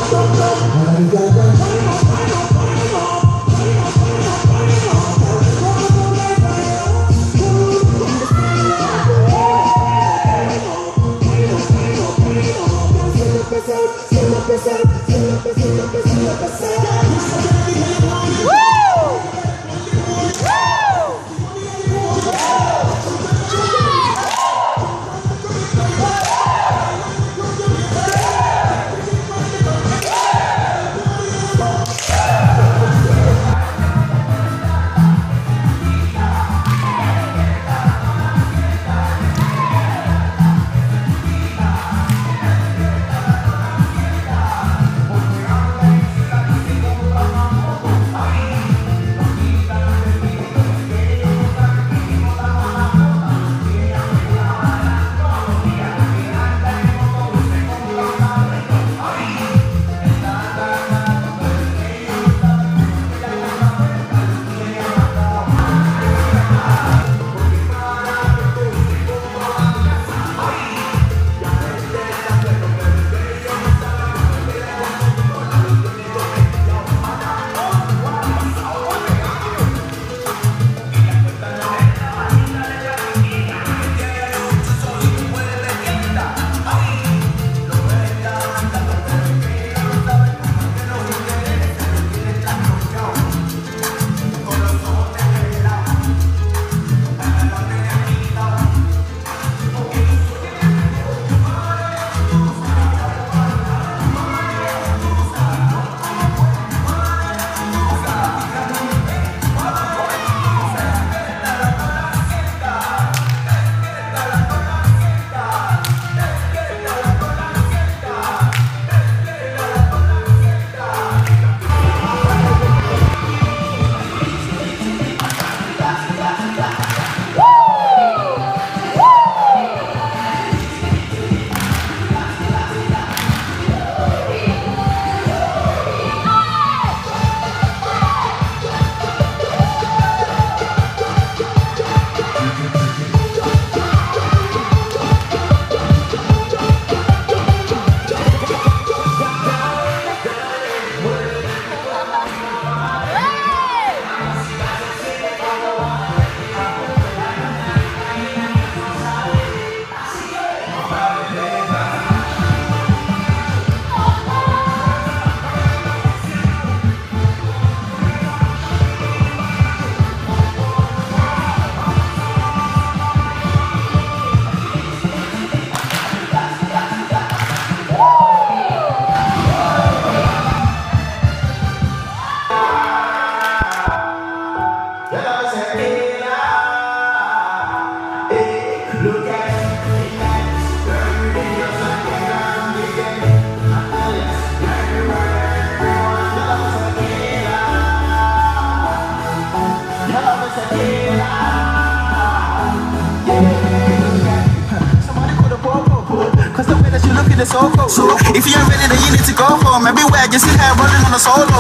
So if you ain't ready, then you need to go for him. Everywhere you see her running on a solo.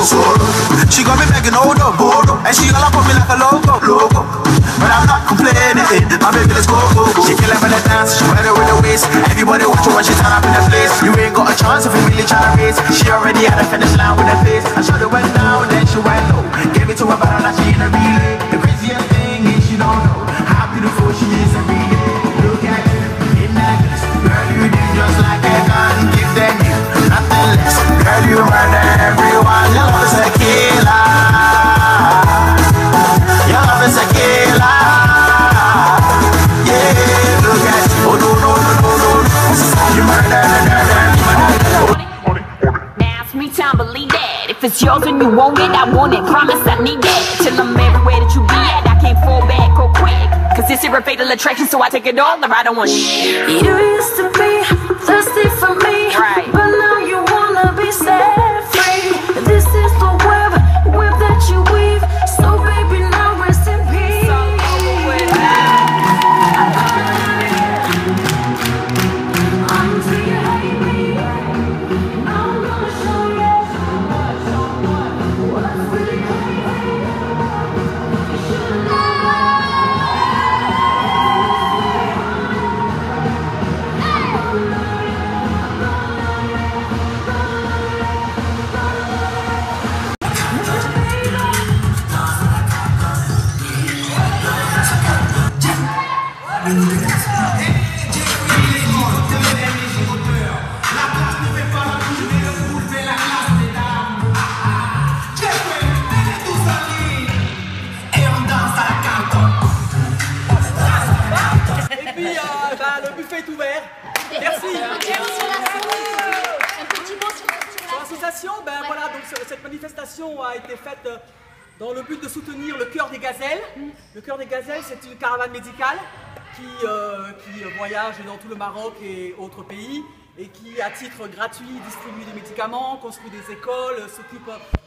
She got me begging older, and she all up on me like a logo. But I'm not complaining. My baby, let's go. She kill up in the dance, she better with the waist. Everybody watch her when she turn up in the place. You ain't got a chance if you really try to race. She already had a finish line with her face. I shot it went down, then she went low. Gave it to her, but I'm not she in a relay. The craziest thing is she don't know how beautiful she is every day. Look at her in that dress, girl, you did just like a gun. Give them you nothing less. Girl, you murder everyone. Your love is a killer. Your love is a killer. Yeah, look at you. Oh no no no no no. You murder. Now it's me time, believe that. If it's yours and you want it, I want it. Promise I need that. Till I'm everywhere that you be at, I can't fall back or quick. Cause this is a fatal attraction, so I take it all or I don't want shit. You used to be thirsty for me, right, but now you wanna be set free. This is the web that you weave. So baby, now rest in peace. Until you hate me, I'm gonna show you what's really crazy. You should've known. Sur l'association, ben voilà, donc cette manifestation a été faite dans le but de soutenir le Chœur des Gazelles. Le Chœur des Gazelles, c'est une caravane médicale qui voyage dans tout le Maroc et autres pays et qui, à titre gratuit, distribue des médicaments, construit des écoles, s'occupe